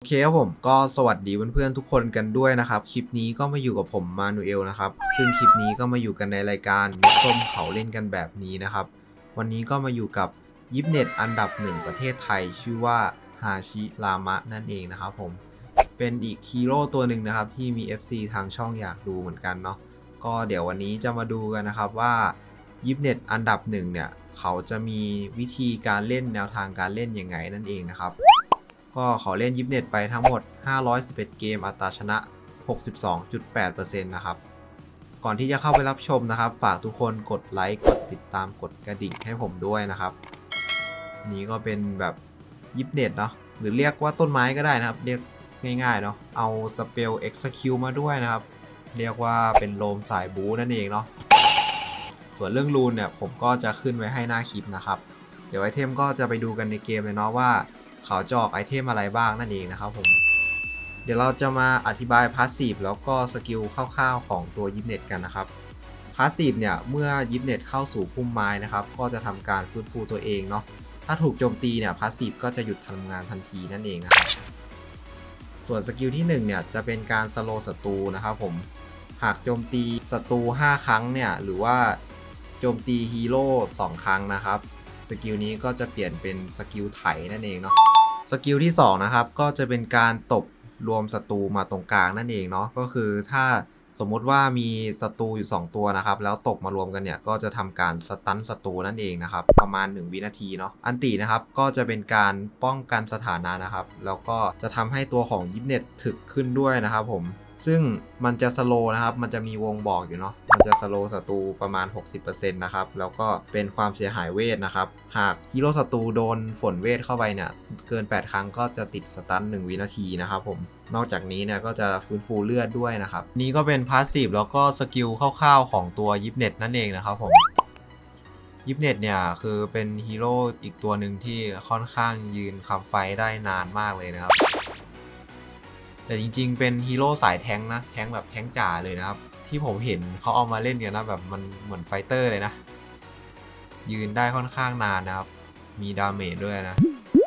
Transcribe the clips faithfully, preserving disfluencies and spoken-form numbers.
โอเคครับผมก็สวัสดีเพื่อนๆทุกคนกันด้วยนะครับคลิปนี้ก็มาอยู่กับผมมานูเอลนะครับซึ่งคลิปนี้ก็มาอยู่กันในรายการมิส้มเขาเล่นกันแบบนี้นะครับวันนี้ก็มาอยู่กับยิปเน็ตอันดับหนึ่งประเทศไทยชื่อว่าฮาชิรามะนั่นเองนะครับผมเป็นอีกฮีโร่ตัวหนึ่งนะครับที่มี เอฟ ซี ทางช่องอยากดูเหมือนกันเนาะก็เดี๋ยววันนี้จะมาดูกันนะครับว่ายิปเน็ตอันดับหนึ่งเนี่ยเขาจะมีวิธีการเล่นแนวทางการเล่นยังไงนั่นเองนะครับก็เขาเล่นยิปเน็ตไปทั้งหมดห้าร้อยสิบเอ็ดเกมอัตราชนะ หกสิบสองจุดแปดเปอร์เซ็นต์ นะครับก่อนที่จะเข้าไปรับชมนะครับฝากทุกคนกดไลค์กดติดตามกดกระดิ่งให้ผมด้วยนะครับนี้ก็เป็นแบบยิปเน็ตเนาะหรือเรียกว่าต้นไม้ก็ได้นะครับเรียกง่ายๆเนาะเอาสเปล Execute มาด้วยนะครับเรียกว่าเป็นโลมสายบู๊นั่นเองเนาะส่วนเรื่องรูนเนี่ยผมก็จะขึ้นไว้ให้หน้าคลิปนะครับเดี๋ยวไอเทมก็จะไปดูกันในเกมเลยเนาะว่าเขาจะออกไอเทมอะไรบ้างนั่นเองนะครับผมเดี๋ยวเราจะมาอธิบายพาสซีฟแล้วก็สกิลคร่าวๆของตัวยิปเน็ตกันนะครับพาสซีฟเนี่ยเมื่อยิปเน็ตเข้าสู่พุ่มไม้นะครับก็จะทำการฟื้นฟูตัวเองเนาะถ้าถูกโจมตีเนี่ยพาสซีฟก็จะหยุดทำงานทันทีนั่นเองนะครับส่วนสกิลที่หนึ่งเนี่ยจะเป็นการสโลว์ศัตรูนะครับผมหากโจมตีศัตรูห้าครั้งเนี่ยหรือว่าโจมตีฮีโร่สองครั้งนะครับสกิลนี้ก็จะเปลี่ยนเป็นสกิลไถนั่นเองเนาะสกิลที่สองนะครับก็จะเป็นการตบรวมศัตรูมาตรงกลางนั่นเองเนาะก็คือถ้าสมมุติว่ามีศัตรูอยู่สองตัวนะครับแล้วตบมารวมกันเนี่ยก็จะทำการสตันศัตรูนั่นเองนะครับประมาณหนึ่งวินาทีเนาะอันตินะครับก็จะเป็นการป้องกันสถานะนะครับแล้วก็จะทำให้ตัวของยิปเน็ตถึกขึ้นด้วยนะครับผมซึ่งมันจะสโลนะครับมันจะมีวงบอกอยู่เนาะมันจะสโลศัตรูประมาณ หกสิบเปอร์เซ็นต์ นะครับแล้วก็เป็นความเสียหายเวทนะครับหากฮีโร่ศัตรูโดนฝนเวทเข้าไปเนี่ยเกินแปดครั้งก็จะติดสตันหนึ่งวินาทีนะครับผมนอกจากนี้เนี่ยก็จะฟื้นฟูเลือดด้วยนะครับนี้ก็เป็นพาสซีฟแล้วก็สกิลคร่าวๆของตัวยิปเน็ตนั่นเองนะครับผมยิปเน็ตเนี่ยคือเป็นฮีโร่อีกตัวหนึ่งที่ค่อนข้างยืนคำไฟได้นานมากเลยนะครับแต่จริงๆเป็นฮีโร่สายแทงนะแทงแบบแทงจ๋าเลยนะครับที่ผมเห็นเขาเอามาเล่นกันนะแบบมันเหมือนไฟเตอร์เลยนะยืนได้ค่อนข้างนานนะครับมีดาเมจด้วยนะ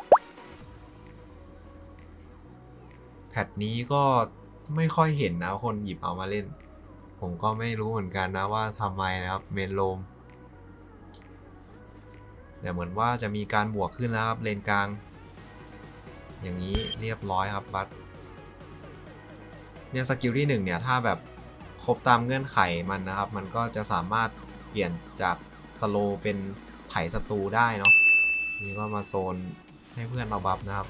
แพทนี้ก็ไม่ค่อยเห็นนะคนหยิบเอามาเล่นผมก็ไม่รู้เหมือนกันนะว่าทำไมนะครับเมนโลมแต่เหมือนว่าจะมีการบวกขึ้นแล้วครับเลนกลางอย่างนี้เรียบร้อยครับบัตเนี่ยสกิลที่หนึ่งเนี่ยถ้าแบบครบตามเงื่อนไขมันนะครับมันก็จะสามารถเปลี่ยนจากสโลเป็นไถศัตรูได้เนาะนี่ก็มาโซนให้เพื่อนเราบัฟนะครับ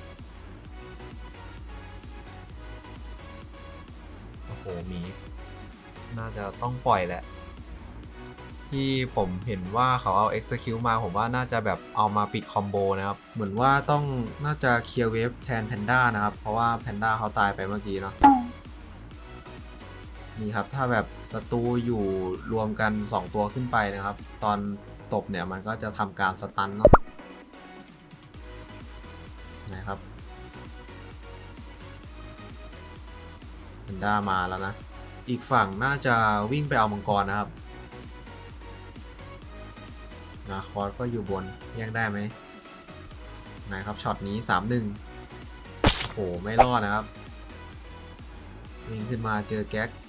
โอ้โหมีน่าจะต้องปล่อยแหละที่ผมเห็นว่าเขาเอา Execute มาผมว่าน่าจะแบบเอามาปิดคอมโบนะครับเหมือนว่าต้องน่าจะเคลียร์เวฟแทนแพนด้านะครับเพราะว่าแพนด้าเขาตายไปเมื่อกี้เนาะนี่ครับถ้าแบบศัตรูอยู่รวมกันสองตัวขึ้นไปนะครับตอนตบเนี่ยมันก็จะทำการสตันเนาะนะครับแพนด้ามาแล้วนะอีกฝั่งน่าจะวิ่งไปเอามังกรนะครับนาคอสก็อยู่บนแย่งได้ไหมนะครับช็อตนี้ สามหนึ่ง โอ้โหไม่รอดนะครับวิ่งขึ้นมาเจอแก๊ก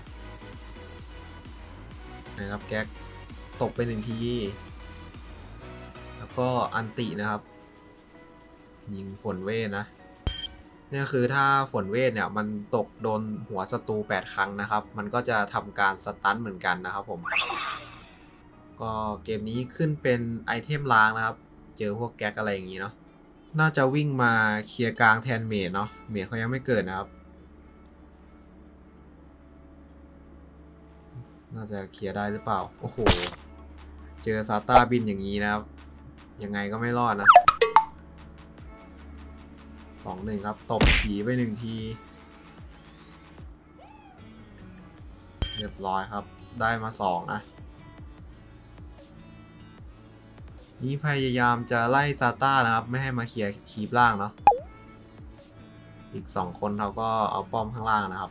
นะครับแก๊กตกไปหนึ่งทีแล้วก็อันตินะครับยิงฝนเวทนะเนี่ยคือถ้าฝนเวทเนี่ยมันตกโดนหัวศัตรูแปดครั้งนะครับมันก็จะทำการสตันเหมือนกันนะครับผมก็เกมนี้ขึ้นเป็นไอเทมล้างนะครับเจอพวกแก๊กอะไรอย่างนี้เนาะน่าจะวิ่งมาเคลียร์กลางแทนเมดเนาะเมดเขายังไม่เกิดนะครับน่าจะเคลียร์ได้หรือเปล่าโอ้โหเจอซาต้าบินอย่างนี้นะครับยังไงก็ไม่รอดนะสองหนึ่งครับตบผีไปหนึ่งทีเรียบร้อยครับได้มาสองนะนี่พยายามจะไล่ซาต้านะครับไม่ให้มาเคลียร์คีบล่างเนาะอีกสองคนเขาก็เอาป้อมข้างล่างนะครับ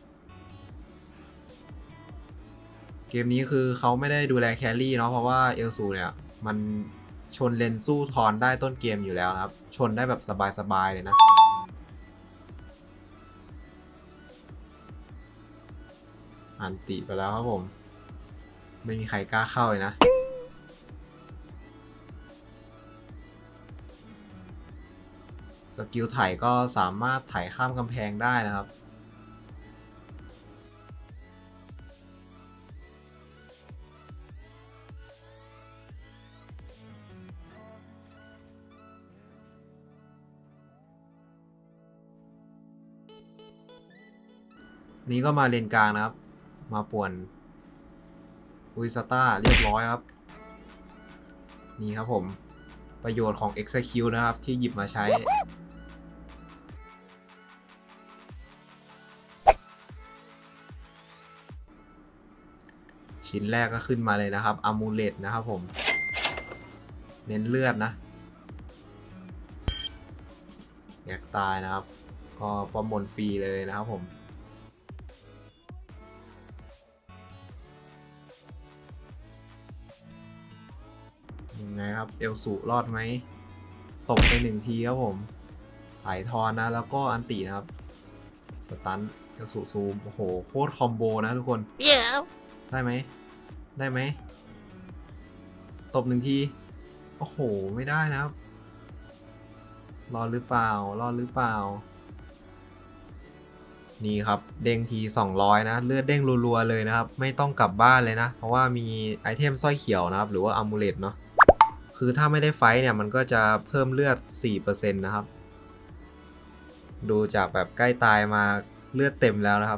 เกมนี้คือเขาไม่ได้ดูแลแครี่เนาะเพราะว่าเอลซูเนี่ยมันชนเลนสู้ทอนได้ต้นเกมอยู่แล้วนะครับชนได้แบบสบายๆเลยนะอันติไปแล้วครับผมไม่มีใครกล้าเข้าเลยนะสกิลไถก็สามารถไถข้ามกำแพงได้นะครับนี้ก็มาเลนกลางนะครับมาป่วนอุยสตาเรียบร้อยครับนี่ครับผมประโยชน์ของ Execute นะครับที่หยิบมาใช้ชิ้นแรกก็ขึ้นมาเลยนะครับอะมูเลตนะครับผมเน้นเลือดนะอยากตายนะครับก็ป้อมบนฟรีเลยนะครับผมยังไงครับเอลสูรอดไหมตกไปหนึ่งทีครับผมถ่ายทอนนะแล้วก็อันตินะครับสตันเอลสูซูมโอ้โหโคตรคอมโบนะทุกคน yeah. ได้ไหมได้ไหมตบหนึ่งทีโอ้โหไม่ได้นะครับรอดหรือเปล่ารอดหรือเปล่านี่ครับเด้งทีสองร้อยนะเลือดเด้งรัวๆเลยนะครับไม่ต้องกลับบ้านเลยนะเพราะว่ามีไอเทมสร้อยเขียวนะครับหรือว่าอะมูเลตเนาะคือถ้าไม่ได้ไฟเนี่ยมันก็จะเพิ่มเลือด สี่เปอร์เซ็นต์ นะครับดูจากแบบใกล้ตายมาเลือดเต็มแล้วนะครับ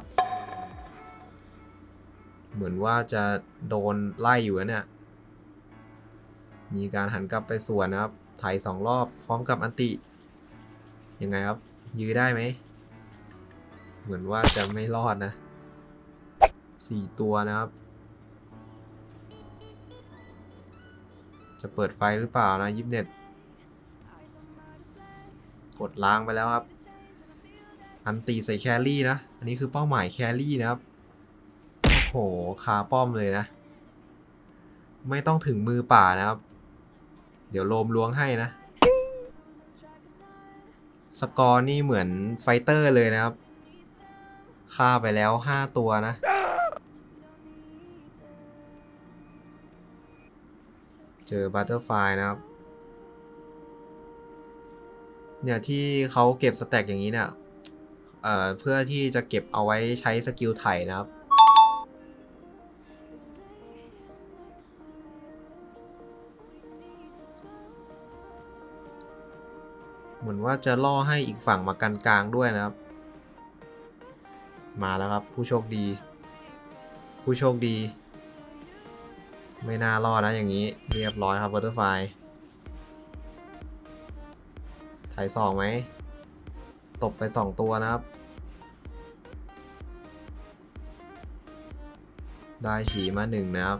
เหมือนว่าจะโดนไล่อยู่เนี่ยมีการหันกลับไปสวนนะครับไถสองรอบพร้อมกับอันติยังไงครับยื้อได้ไหมเหมือนว่าจะไม่รอดนะสี่ตัวนะครับจะเปิดไฟหรือเปล่านะยิปเน็ตกดล้างไปแล้วครับอันตีใส่แครี่นะอันนี้คือเป้าหมายแครี่นะครับโอ้โหคาป้อมเลยนะไม่ต้องถึงมือป่านะครับเดี๋ยวโลมล้วงให้นะสกอร์นี่เหมือนไฟเตอร์เลยนะครับฆ่าไปแล้วห้าตัวนะเจอบัตเตอร์ไฟนะครับเนี่ยที่เขาเก็บสแต็กอย่างนี้เนี่ยเอ่อเพื่อที่จะเก็บเอาไว้ใช้สกิลไถนะครับเหมือนว่าจะล่อให้อีกฝั่งมากันกลางด้วยนะครับมาแล้วครับผู้โชคดีผู้โชคดีไม่น่ารอดนะอย่างนี้เรียบร้อยครับบัตเตอร์ไฟไถสองไหมตบไปสองตัวนะครับได้ฉีมาหนึ่งนะครับ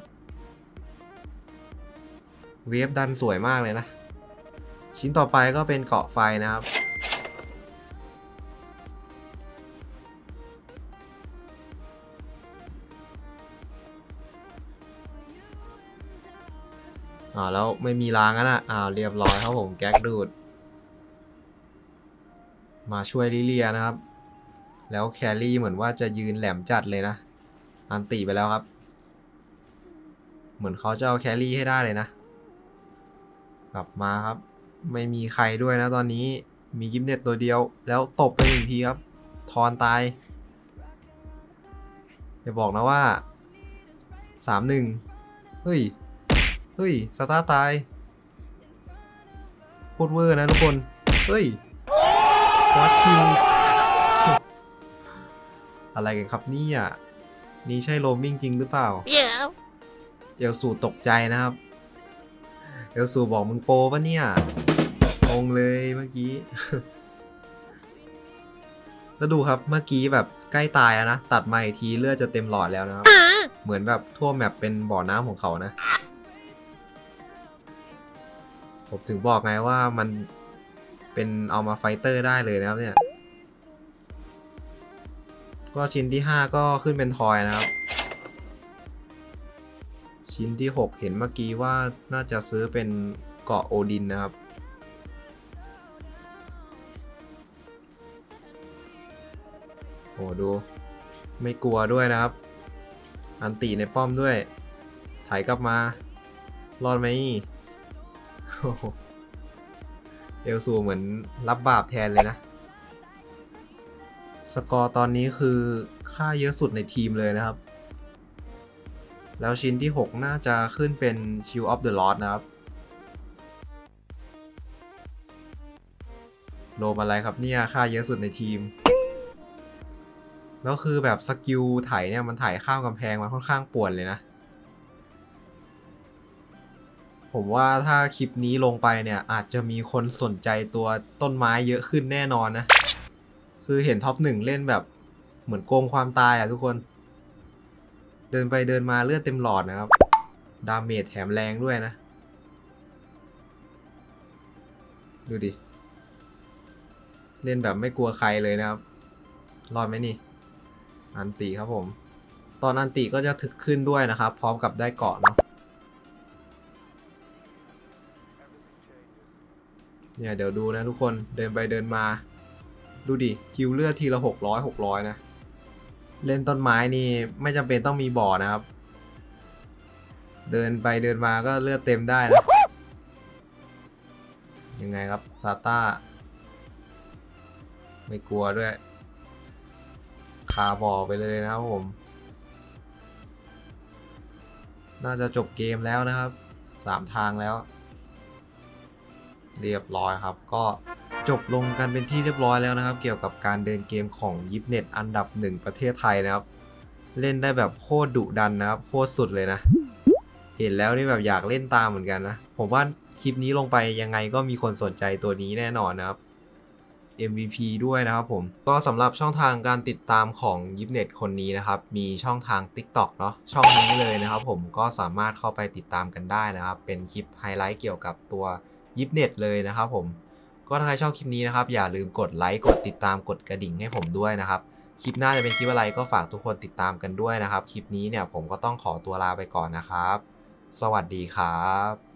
เวฟดันสวยมากเลยนะชิ้นต่อไปก็เป็นเกาะไฟนะครับอ่าแล้วไม่มีล้างนะอ่าเรียบร้อยครับผมแก๊กดูดมาช่วยลิเลียนะครับแล้วแครี่เหมือนว่าจะยืนแหลมจัดเลยนะอันตีไปแล้วครับเหมือนเขาจะเอาแครี่ให้ได้เลยนะกลับมาครับไม่มีใครด้วยนะตอนนี้มียิปเน็ตตัวเดียวแล้วตบไปหนึ่งทีครับทอนตายอย่าบอกนะว่า สามหนึ่ง เฮ้ยเฮ้ยสตาร์ตายโคตรเวอร์นะทุกคนเฮ้ยวัดคิวอะไรกันครับนี่อ่ะนี่ใช่โรมมิ่งจริงหรือเปล่า yeah. เอลสูตกใจนะครับเอลสูบอกมึงโปปะเนี่ยงงเลยเมื่อกี้ แล้วดูครับเมื่อกี้แบบใกล้ตายแล้วนะตัดมาอีกทีเลือดจะเต็มหลอดแล้วนะครับเหมือนแบบทั่วแมปเป็นบ่อน้ำของเขานะผมถึงบอกไงว่ามันเป็นเอามาไฟเตอร์ได้เลยนะครับเนี่ยก็ชิ้นที่ห้าก็ขึ้นเป็นทอยนะครับชิ้นที่หกเห็นเมื่อกี้ว่าน่าจะซื้อเป็นเกาะโอดินนะครับโอ้ดูไม่กลัวด้วยนะครับอันตีในป้อมด้วยถ่ายกลับมารอดไหมโอ้โหเอลซูเหมือนรับบาปแทนเลยนะสกอร์ตอนนี้คือค่าเยอะสุดในทีมเลยนะครับแล้วชิ้นที่หกน่าจะขึ้นเป็น Shield of the Lord นะครับโลมอะไรครับเนี่ยค่าเยอะสุดในทีมแล้วคือแบบสกิลไถเนี่ยมันไถข้ามกำแพงมาค่อนข้างป่วนเลยนะผมว่าถ้าคลิปนี้ลงไปเนี่ยอาจจะมีคนสนใจตัวต้นไม้เยอะขึ้นแน่นอนนะคือเห็นท็อปหนึ่งเล่นแบบเหมือนโกงความตายอ่ะทุกคนเดินไปเดินมาเลือดเต็มหลอดนะครับดาเมจแถมแรงด้วยนะดูดิเล่นแบบไม่กลัวใครเลยนะครับรอดไหมนี่อันติครับผมตอนอันติก็จะถึกขึ้นด้วยนะครับพร้อมกับได้เกาะเนาะเนี่ยเดี๋ยวดูนะทุกคนเดินไปเดินมาดูดิฮิวเลือดทีละหกร้อยหกร้อยนะเล่นต้นไม้นี่ไม่จำเป็นต้องมีบ่อนะครับเดินไปเดินมาก็เลือดเต็มได้นะยังไงครับซาต้าไม่กลัวด้วยคาบ่อไปเลยนะครับผมน่าจะจบเกมแล้วนะครับสามทางแล้วเรียบร้อยครับก็จบลงกันเป็นที่เรียบร้อยแล้วนะครับเกี่ยวกับการเดินเกมของยิปเน็ตอันดับหนึ่งประเทศไทยนะครับเล่นได้แบบโคตรดุดันนะครับโคตรสุดเลยนะเห็นแล้วนี่แบบอยากเล่นตามเหมือนกันนะผมว่าคลิปนี้ลงไปยังไงก็มีคนสนใจตัวนี้แน่นอนนะครับ เอ็ม วี พี ด้วยนะครับผมก็สำหรับช่องทางการติดตามของยิปเน็ตคนนี้นะครับมีช่องทาง ติ๊กต็อก เนาะช่องนี้เลยนะครับผมก็สามารถเข้าไปติดตามกันได้นะครับเป็นคลิปไฮไลท์เกี่ยวกับตัวยิปเน็ตเลยนะครับผมก็ถ้าใครชอบคลิปนี้นะครับอย่าลืมกดไลค์กดติดตามกดกระดิ่งให้ผมด้วยนะครับคลิปหน้าจะเป็นคลิปอะไรก็ฝากทุกคนติดตามกันด้วยนะครับคลิปนี้เนี่ยผมก็ต้องขอตัวลาไปก่อนนะครับสวัสดีครับ